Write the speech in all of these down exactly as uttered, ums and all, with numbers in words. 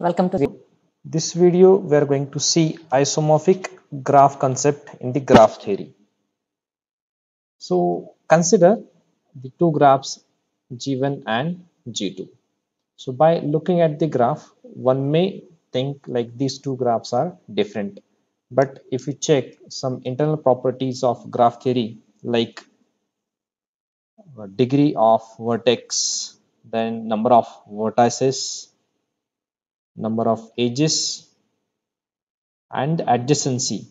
Welcome to This video we are going to see isomorphic graph concept in the graph theory. So consider the two graphs G one and G two. So by looking at the graph, one may think like these two graphs are different. But if you check some internal properties of graph theory like uh, degree of vertex, then number of vertices, number of edges, and adjacency.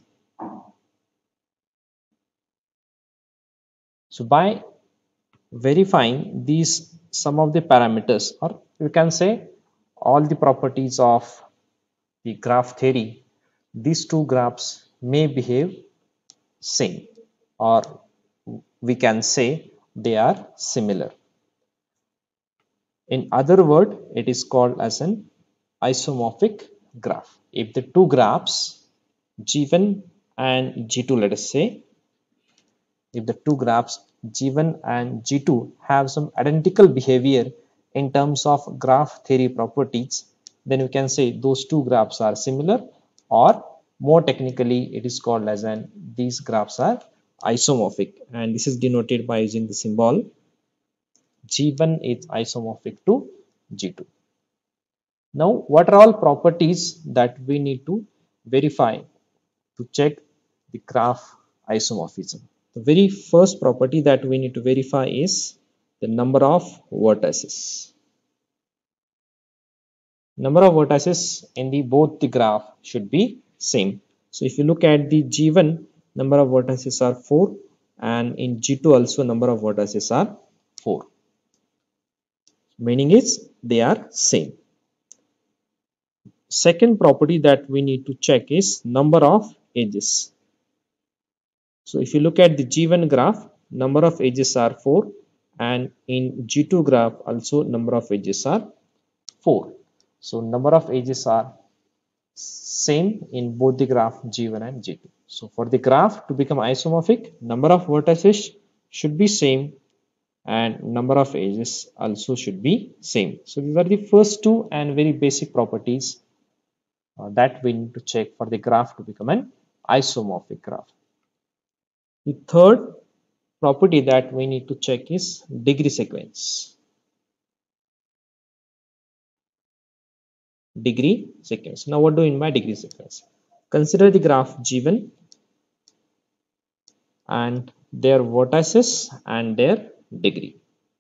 So by verifying these some of the parameters, or you can say all the properties of the graph theory, these two graphs may behave same, or we can say they are similar. In other word, it is called as an isomorphic graph. If the two graphs G one and G two, let us say, if the two graphs G one and G two have some identical behavior in terms of graph theory properties, then we can say those two graphs are similar, or more technically it is called as an these graphs are isomorphic, and this is denoted by using the symbol G one is isomorphic to G two. Now what are all properties that we need to verify to check the graph isomorphism? The very first property that we need to verify is the number of vertices. Number of vertices in the both the graph should be same. So if you look at the G one, number of vertices are four, and in G two also number of vertices are four. Meaning is they are same. Second property that we need to check is number of edges. So if you look at the G one graph, number of edges are four, and in G two graph also number of edges are four. So number of edges are same in both the graph G one and G two. So for the graph to become isomorphic, number of vertices should be same and number of edges also should be same. So these are the first two and very basic properties uh, that we need to check for the graph to become an isomorphic graph. The third property that we need to check is degree sequence. Degree sequence. Now what do you mean by degree sequence? Consider the graph G one and their vertices and their degree.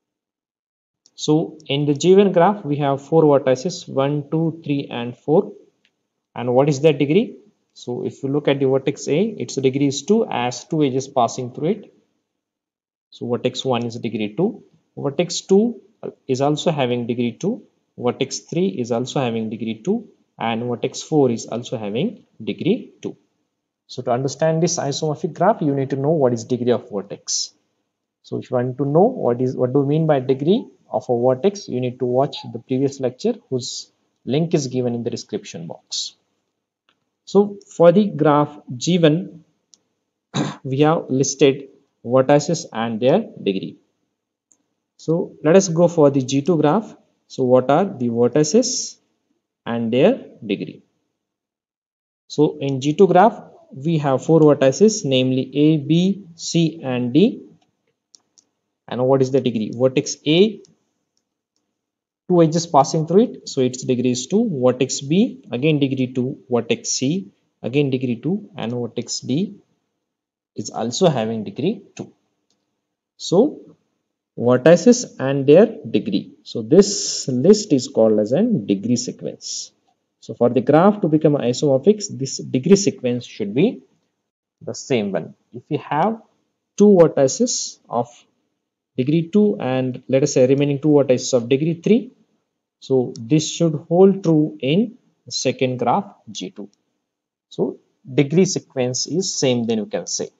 So in the G one graph we have four vertices, one, two, three and four. And what is their degree? So if you look at the vertex A, its degree is two as two edges passing through it. So vertex one is degree two. Vertex two is also having degree two. Vertex three is also having degree two. And vertex four is also having degree two. So to understand this isomorphic graph, you need to know what is degree of vertex. So if you want to know what is what do we mean by degree of a vertex, you need to watch the previous lecture whose link is given in the description box. So for the graph G one, we have listed vertices and their degree. So let us go for the G two graph. So what are the vertices and their degree? So in G two graph, we have four vertices, namely A, B, C and D. And what is the degree? Vertex A, two edges passing through it, so its degree is two. Vertex B, again degree two. Vertex C, again degree two. And vertex D is also having degree two. So vertices and their degree. So this list is called as a degree sequence. So for the graph to become isomorphic, this degree sequence should be the same one. If we have two vertices of degree two and let us say remaining two vertices of degree three, so this should hold true in the second graph G two. So degree sequence is same, then you can say.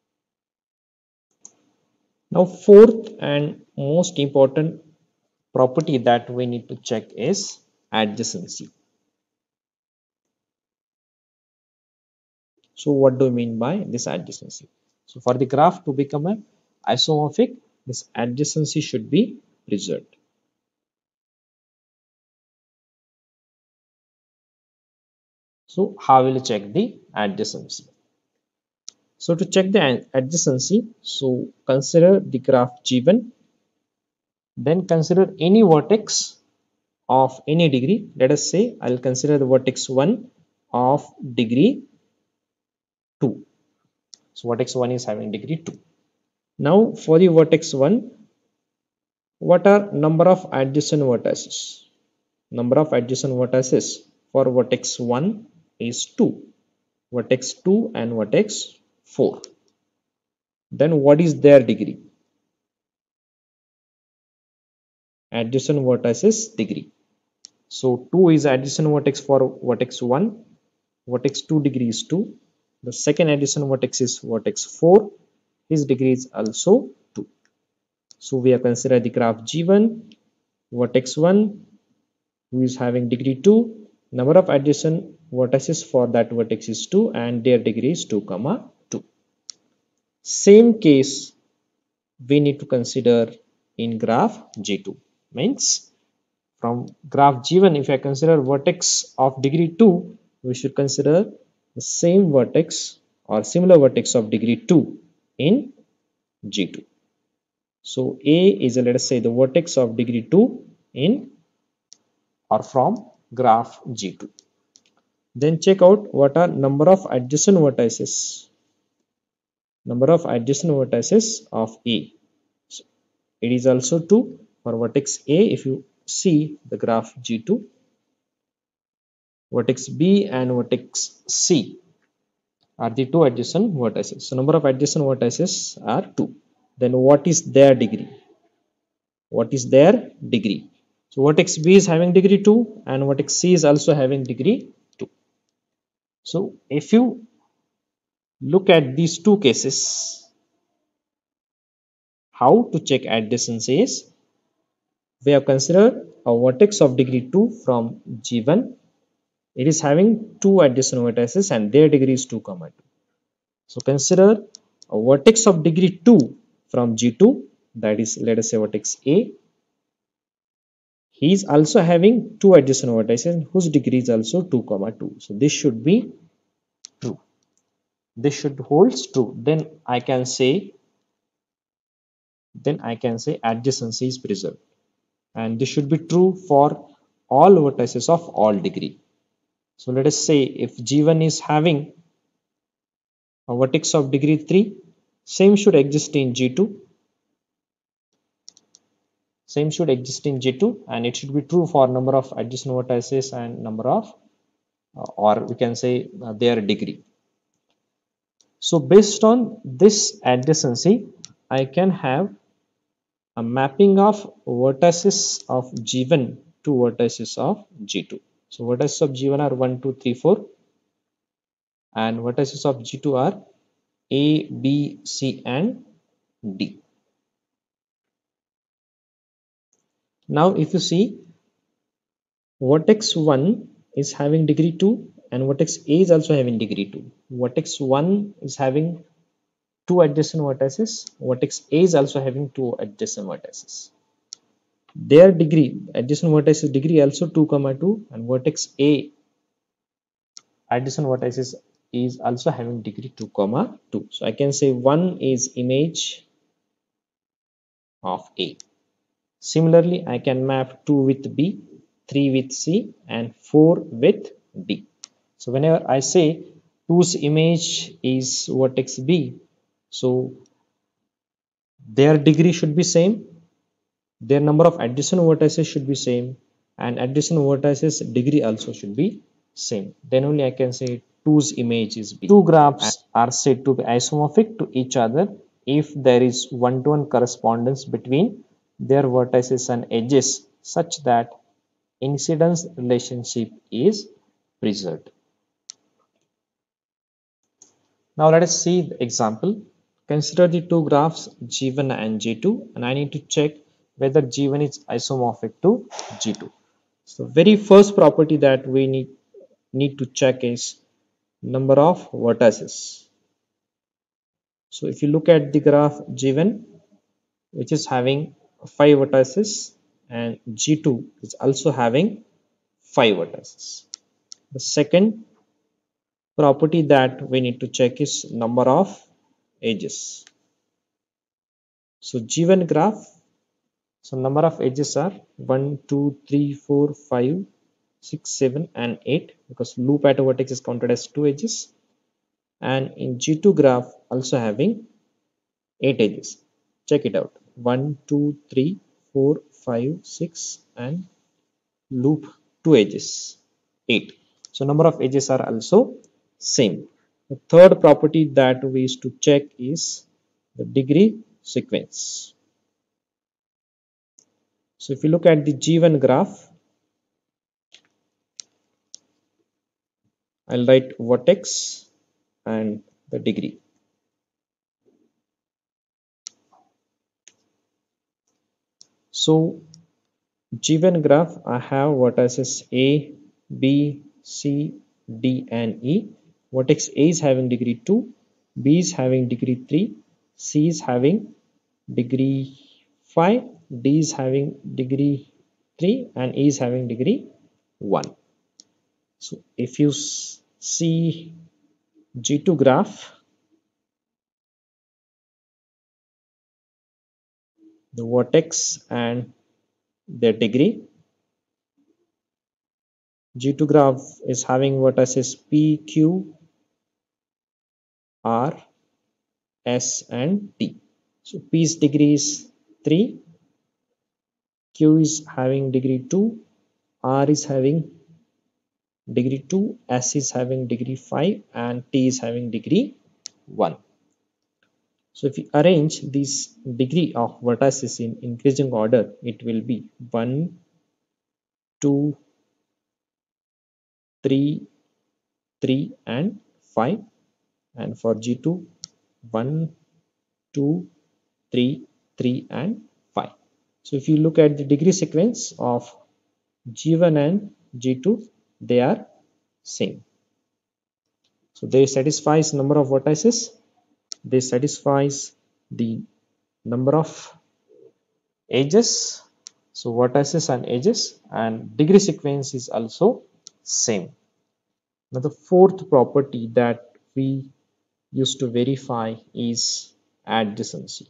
Now fourth and most important property that we need to check is adjacency. So what do we mean by this adjacency? So for the graph to become an isomorphic, this adjacency should be preserved. So how will you check the adjacency? So to check the adjacency, so consider the graph G one, then consider any vertex of any degree. Let us say I'll consider the vertex one of degree two. So vertex one is having degree two. Now for the vertex one, what are number of adjacent vertices? Number of adjacent vertices for vertex one is two, vertex two and vertex four. Then what is their degree? Adjacent vertices degree. So two is adjacent vertex for vertex one, vertex two degree is two. The second adjacent vertex is vertex four, his degree is also two. So we have considered the graph G one, vertex one who is having degree two, number of adjacent vertices for that vertex is two and their degree is two comma two. Same case we need to consider in graph G two. Means from graph G one, if I consider vertex of degree two, we should consider the same vertex or similar vertex of degree two in G two. So A is a, let us say the vertex of degree two in or from graph G two. Then check out what are number of adjacent vertices. Number of adjacent vertices of A. So it is also two for vertex A. If you see the graph G two, vertex B and vertex C are the two adjacent vertices. So number of adjacent vertices are two. Then what is their degree? What is their degree? So vertex B is having degree two and vertex C is also having degree two. So if you look at these two cases, how to check adjacency is, we have considered a vertex of degree two from G one. It is having two adjacent vertices and their degree is two comma two. So consider a vertex of degree two from G two, that is, let us say vertex A. He is also having two adjacent vertices whose degree is also two comma two. So this should be true. This should holds true. Then I can say then I can say adjacency is preserved. And this should be true for all vertices of all degree. So let us say if G one is having a vertex of degree three, same should exist in G two. Same should exist in G two and it should be true for number of adjacent vertices and number of uh, or we can say uh, their degree. So based on this adjacency, I can have a mapping of vertices of G one to vertices of G two. So vertices of G one are one, two, three, four and vertices of G two are A, B, C and D. Now if you see, vertex one is having degree two and vertex A is also having degree two. Vertex one is having two adjacent vertices, vertex A is also having two adjacent vertices. Their degree, adjacent vertices degree also two comma two and vertex A adjacent vertices is also having degree two comma two. So I can say one is image of A. Similarly, I can map two with B, three with C and four with D. So whenever I say two's image is vertex B, so their degree should be same, their number of adjacent vertices should be same and adjacent vertices degree also should be same. Then only I can say two's image is B. Two graphs are said to be isomorphic to each other if there is one-to-one correspondence between their vertices and edges such that incidence relationship is preserved. Now let us see the example. Consider the two graphs G one and G two and I need to check whether G one is isomorphic to G two. So very first property that we need, need to check is number of vertices. So if you look at the graph G one, which is having five vertices and G two is also having five vertices. The second property that we need to check is number of edges. So G one graph, so number of edges are one, two, three, four, five, six, seven and eight, because loop at a vertex is counted as two edges. And in G two graph also having eight edges. Check it out. one, two, three, four, five, six and loop two edges, eight. So number of edges are also same. The third property that we used to check is the degree sequence. So if you look at the G one graph, I'll write vertex and the degree. So G one graph, I have vertices A, B, C, D and E. Vertex A is having degree two, B is having degree three, C is having degree five, D is having degree three and E is having degree one. So if you see G two graph, the vertex and their degree, G two graph is having vertices P, Q, R, S and T. So P's degree is three, Q is having degree two, R is having degree two, S is having degree five and T is having degree one. So if we arrange this degree of vertices in increasing order, it will be one, two, three, three and five. And for G two, one, two, three, three and five. So if you look at the degree sequence of G one and G two, they are same. So they satisfies number of vertices, they satisfies the number of edges, so vertices and edges, and degree sequence is also same. Now the fourth property that we used to verify is adjacency.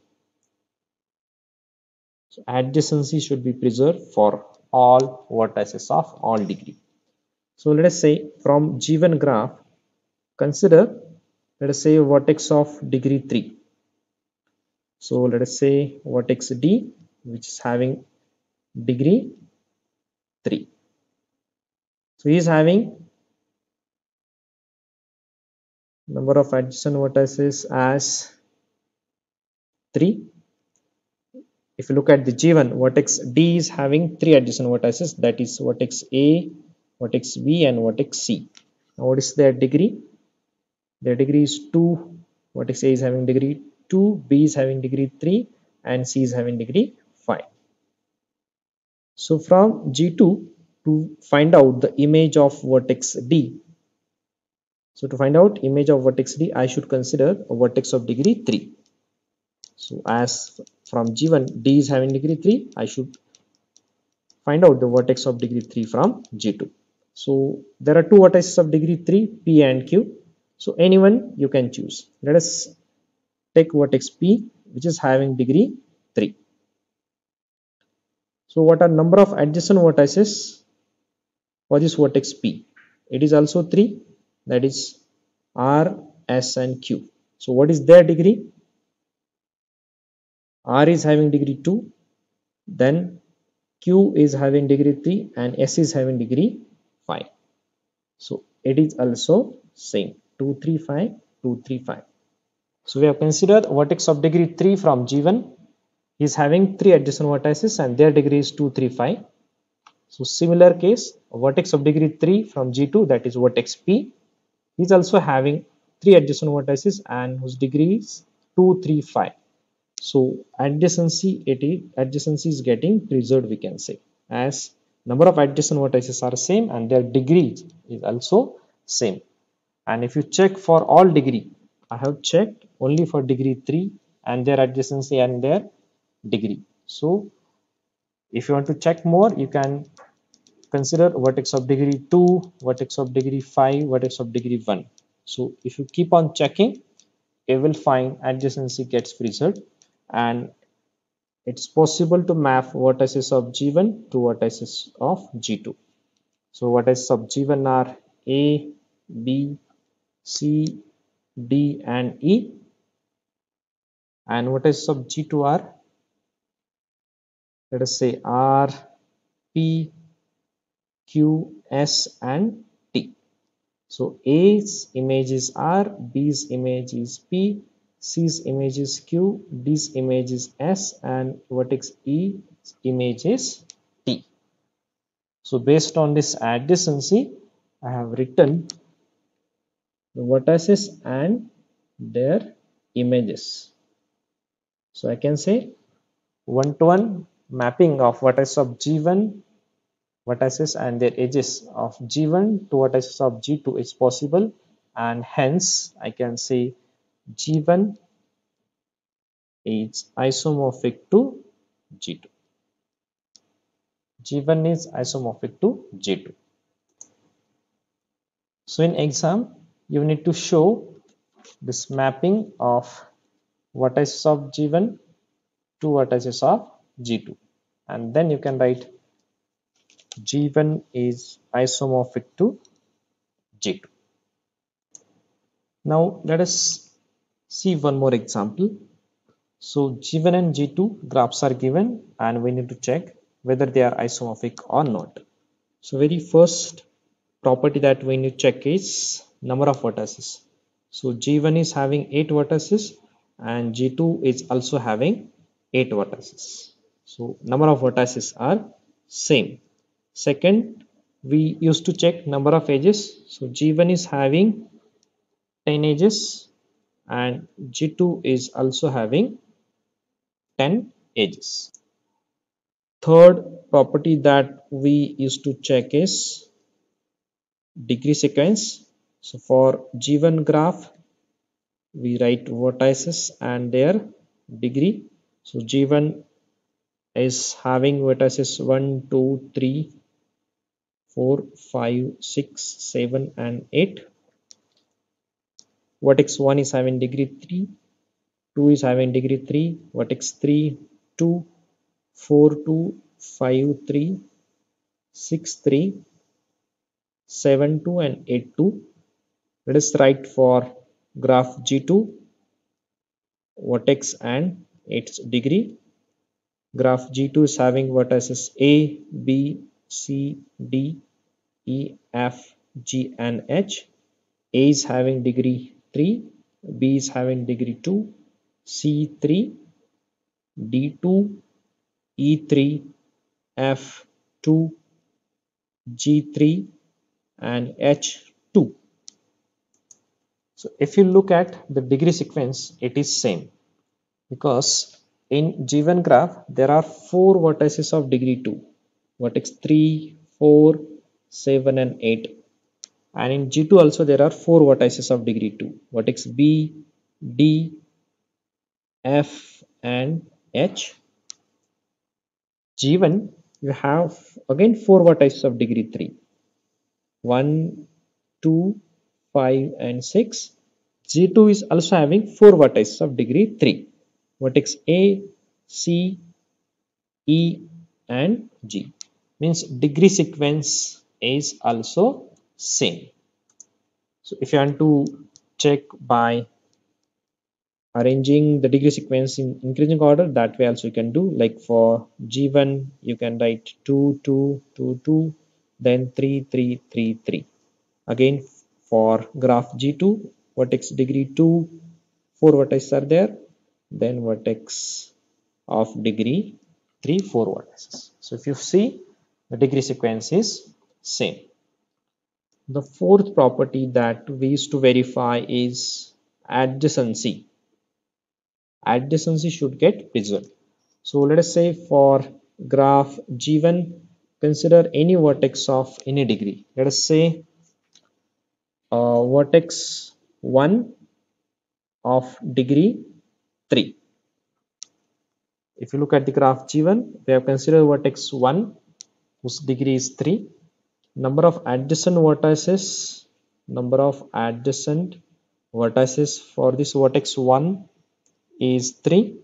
So adjacency should be preserved for all vertices of all degree. So let us say from G one graph, consider, let us say, a vertex of degree three. So let us say vertex D, which is having degree three. So he is having number of adjacent vertices as three. If you look at the G one, vertex D is having three adjacent vertices, that is vertex A, vertex B and vertex C. Now what is their degree? Their degree is two. Vertex A is having degree two, B is having degree three and C is having degree five. So from G two, to find out the image of vertex D, so to find out image of vertex D, I should consider a vertex of degree three. So as from G one, D is having degree three, I should find out the vertex of degree three from G two. So there are two vertices of degree three, P and Q. So anyone you can choose. Let us take vertex P, which is having degree three. So what are number of adjacent vertices for this vertex P? It is also three, that is R, S and Q. So what is their degree? R is having degree two, then Q is having degree three and S is having degree five. So it is also same, two, three, five, two, three, five. So we have considered vertex of degree three from G one is having three adjacent vertices and their degree is two, three, five. So similar case, vertex of degree three from G two, that is vertex P, is also having three adjacent vertices and whose degree is two, three, five. So adjacency, it is adjacency is getting preserved, we can say, as number of adjacent vertices are same and their degree is also same. And if you check for all degree, I have checked only for degree three and their adjacency and their degree. So if you want to check more, you can consider vertex of degree two, vertex of degree five, vertex of degree one. So if you keep on checking, you will find adjacency gets preserved, and it's possible to map vertices of G one to vertices of G two. So vertices of G one are A, B, C, D, and E, and vertices of G two are, let us say, R, P, Q, S, and T. So A's image is R, B's image is P, C's image is Q, D's image is S, and vertex E's image is T. So based on this adjacency, I have written the vertices and their images. So I can say one-to-one mapping of vertices of G one, vertices and their edges of G one to vertices of G two is possible, and hence I can say G one is isomorphic to G two. G one is isomorphic to G two. So in exam, you need to show this mapping of vertices of G one to vertices of G two, and then you can write G one is isomorphic to G two. Now let us see one more example. So G one and G two graphs are given, and we need to check whether they are isomorphic or not. So very first property that we need to check is number of vertices. So G one is having eight vertices and G two is also having eight vertices. So number of vertices are same. Second, we used to check number of edges. So G one is having ten edges and G two is also having ten edges. Third property that we used to check is degree sequence. So for G one graph, we write vertices and their degree. So G one is having vertices one, two, three, four, five, six, seven, and eight. Vertex one is having degree three, two is having degree three, vertex three, two, four, two, five, three, six, three, seven, two, and eight, two. Let us write for graph G two vertex and its degree. Graph G two is having vertices A, B, C, D, E, F, G, and H. A is having degree three, B is having degree two, C three, D two, E three, F two, G three, and H two. So if you look at the degree sequence, it is same, because in G one graph there are four vertices of degree two, vertex three, four, seven, and eight, and in G two also there are four vertices of degree two, vertex B, D, F, and H. G one you have again four vertices of degree three, one, two, five, and six. G two is also having four vertices of degree three, vertex A, C, E, and G. Means degree sequence is also same. So if you want to check by arranging the degree sequence in increasing order, that way also you can do. Like for G one you can write two, two, two, two, then three, three, three, three. Again for graph G two, vertex degree two, four vertices are there, then vertex of degree three, four vertices. So if you see, the degree sequence is same. The fourth property that we used to verify is adjacency. Adjacency should get preserved. So let us say for graph G one, consider any vertex of any degree. Let us say uh, vertex one of degree three. If you look at the graph G one, we have considered vertex one whose degree is three. Number of adjacent vertices number of adjacent vertices for this vertex one is three,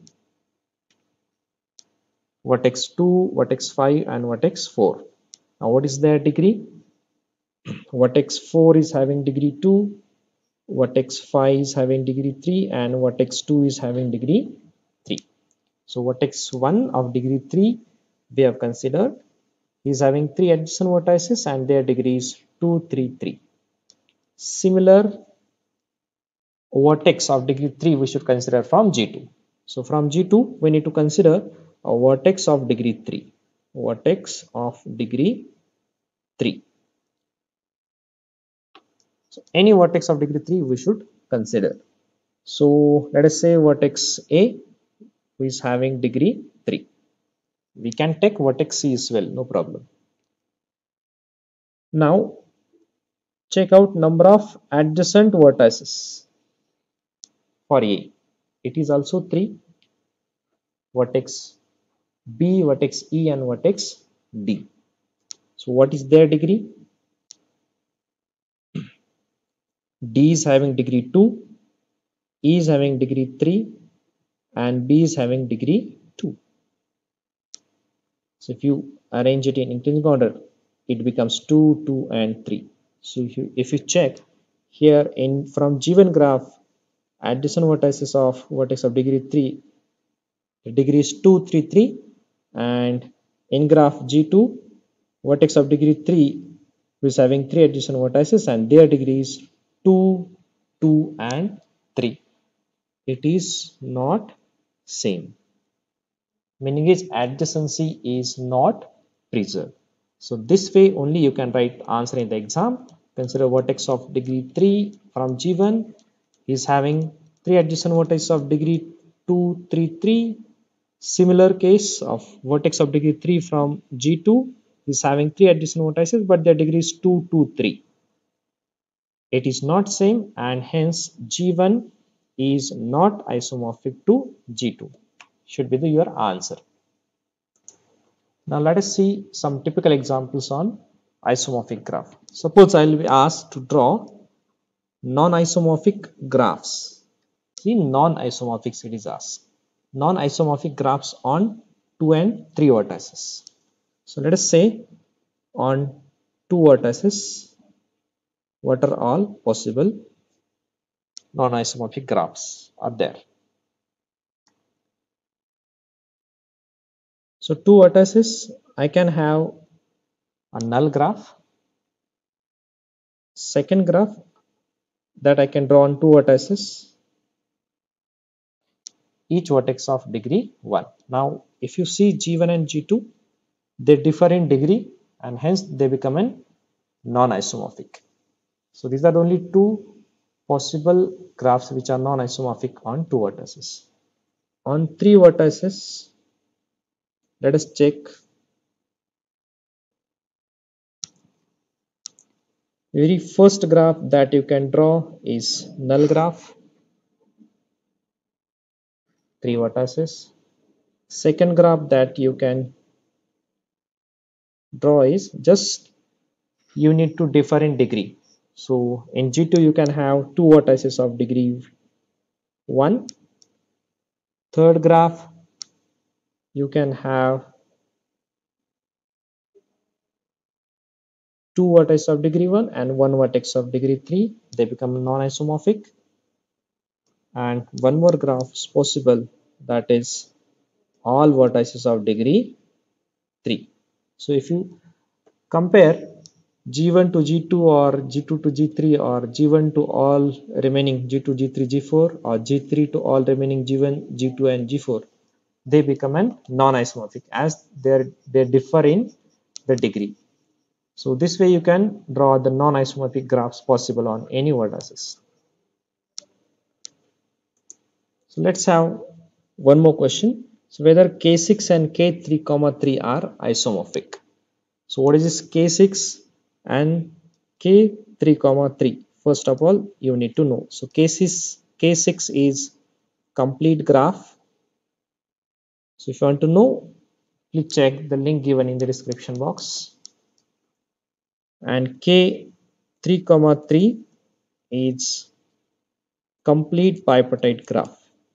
vertex two, vertex five, and vertex four. Now what is their degree? Vertex four is having degree two, vertex five is having degree three, and vertex two is having degree three. So vertex one of degree three we have considered is having three adjacent vertices and their degree is two, three, three. Similar vertex of degree three we should consider from G two. So from G two we need to consider a vertex of degree three. Vertex of degree three. So any vertex of degree three we should consider. So let us say vertex A who is having degree three. We can take vertex C as well, no problem. Now check out number of adjacent vertices for A. It is also three. Vertex B, vertex E, and vertex D. So what is their degree? D is having degree two, E is having degree three, and B is having degree two. So if you arrange it in increasing order, it becomes two, two, and three. So if you, if you check here in from G one graph, adjacent vertices of vertex of degree three, the degree is two, three, three, and in graph G two, vertex of degree three is having three adjacent vertices and their degree is two, two, and three. It is not same. Meaning is adjacency is not preserved. So this way only you can write answer in the exam. Consider vertex of degree three from G one is having three adjacent vertices of degree two, three, three. Similar case of vertex of degree three from G two is having three adjacent vertices but their degree is two, two, three. It is not same and hence G one is not isomorphic to G two. Should be the your answer. Now let us see some typical examples on isomorphic graph. Suppose I will be asked to draw non-isomorphic graphs. See, non-isomorphic it is asked. Non-isomorphic graphs on two and three vertices. So let us say on two vertices, what are all possible non-isomorphic graphs are there. So two vertices, I can have a null graph. Second graph that I can draw on two vertices, each vertex of degree one. Now if you see G one and G two, they differ in degree and hence they become a non-isomorphic. So these are the only two possible graphs which are non-isomorphic on two vertices. On three vertices, let us check. Very first graph that you can draw is null graph, three vertices. Second graph that you can draw is just you need to differ in degree. So in G two you can have two vertices of degree one. Third graph you can have two vertices of degree one and one vertex of degree three. They become non-isomorphic. And one more graph is possible, that is all vertices of degree three. So if you compare G one to G two or G two to G three or G one to all remaining G two, G three, G four or G three to all remaining G one, G two and G four, they become a non-isomorphic as they they differ in the degree. So this way you can draw the non-isomorphic graphs possible on any vertices. So let's have one more question. So whether K six and K three comma three are isomorphic. So what is this K six and K three comma three? First of all, you need to know. So K six, K six is complete graph. So if you want to know, please check the link given in the description box. And K three comma three is complete bipartite graph.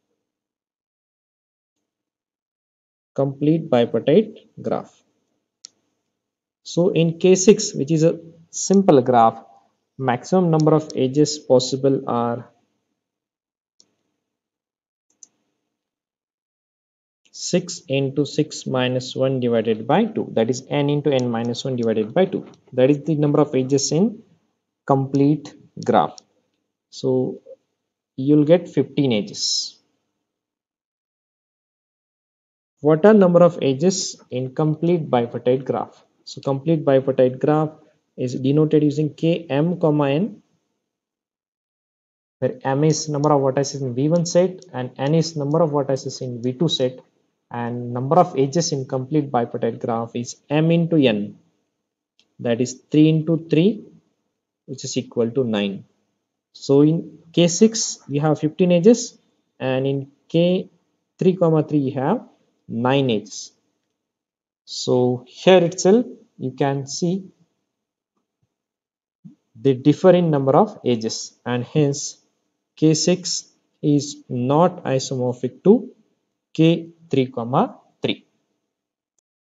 Complete bipartite graph. So in case six, which is a simple graph, maximum number of edges possible are six into six minus one divided by two, that is n into n minus one divided by two. That is the number of edges in complete graph. So you'll get fifteen edges. What are number of edges in complete bipartite graph? So complete bipartite graph is denoted using km comma n, where m is number of vertices in V one set and n is number of vertices in V two set, and number of edges in complete bipartite graph is m into n, that is three into three, which is equal to nine. So in case six we have fifteen edges, and in K three comma three you have nine edges. So here itself you can see they differ in number of edges, and hence K six is not isomorphic to K three comma